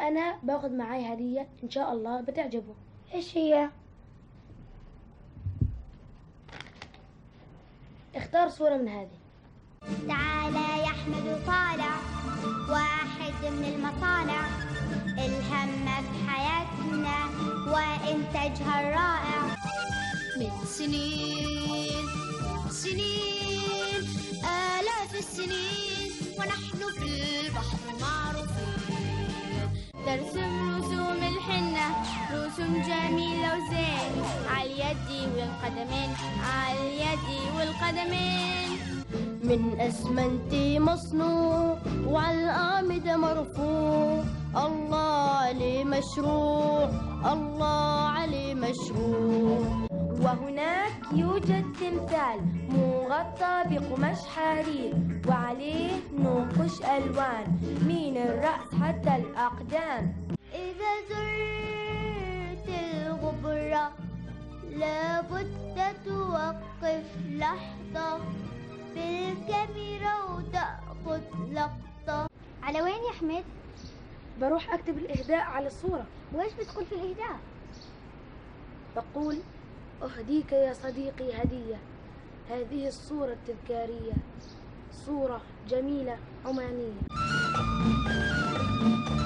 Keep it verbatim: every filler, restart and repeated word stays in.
وأنا باخذ معاي هدية إن شاء الله بتعجبه. إيش هي؟ اختار صورة من هذه. تعالى يا أحمد طالع واحد من المطالع، الهم بحياتنا وإنتاجها الرائع. من سنين سنين آلاف السنين ونحن في البحر معروفين، ترسم رسوم الحنة رسوم جميلة وزين، عاليد والقدمين عاليد والقدمين. من أسمنتي مصنوع وعلى الأعمدة مرفوع، الله عليه مشروع الله عليه مشروع. وهناك يوجد تمثال مغطى بقماش حرير وعليه نقوش ألوان من الرأس حتى الأقدام. إذا زرت الغبرة لابد توقف لحظة بالكاميرا وتأخذ لقطة. على وين يا أحمد؟ بروح أكتب الإهداء على الصورة. وإيش بتقول في الإهداء؟ بقول: أهديك يا صديقي هدية، هذه الصورة التذكارية، صورة جميلة عمانية.